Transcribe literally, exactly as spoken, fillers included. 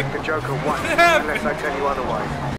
the Joker once, unless I tell you otherwise.